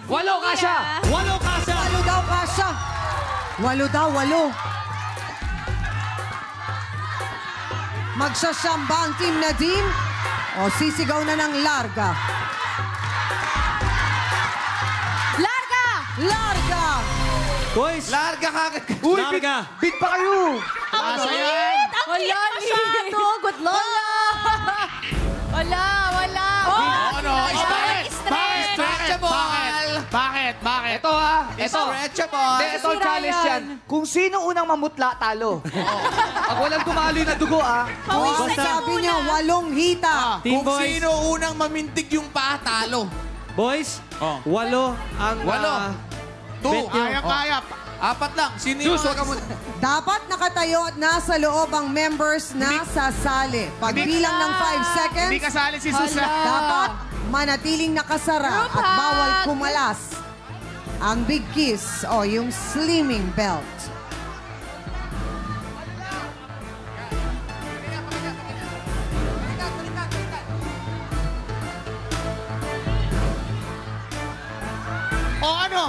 Walo kasha! Walo kasha! Walo daw, kasha. Walo daw, walo. Magsasyamba ang Team Nadim o sisigaw na ng larga? Larga! Larga! Boys! Larga ka! Uy, larga! Bit pa kayo! Ang liit! Ang liit masyado! Good luck! Wala! Ano? Stretchable! Bakit? Ito ha! Ito! Stretchable! Ito challenge yan. Kung sino unang mamutla, talo. Pag walang tumalo na dugo Basta sabi niya, 8 hita. Team Kung boys. sino unang mamintig yung paa, talo. Boys, 8 ang... 8. 2. bet nyo. Kaya. 4 lang. Sino yung... Dapat nakatayo at nasa loob ang members na sasali. Pagbilang ng 5 seconds, Hindi kasali si Susan. dapat manatiling nakasara at bawal kumalas. Ang big kiss o yung slimming belt. O ano?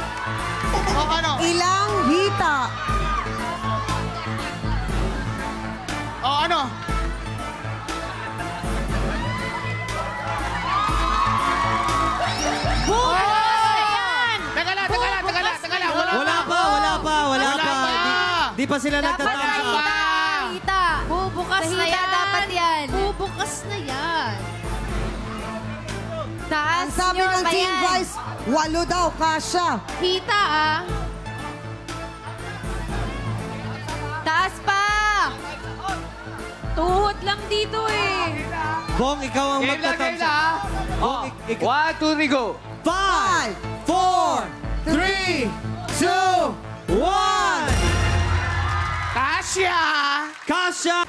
Ilang hita? O ano? Teka lang. Wala pa. Di pa sila nagtatama. Hita! Bubukas na yan! Dapat yan! Bubukas na yan! Taas Ang sabi nyo ng pa Team yan. Vice, 8 daw, kasha. Hita Taas pa! Tuhod lang dito eh. Bong, ikaw ang magtatamsa. Bong, ikaw. 1, 2, 3, go! 5, 4, 3, 2, 1! Kasya! Kasha!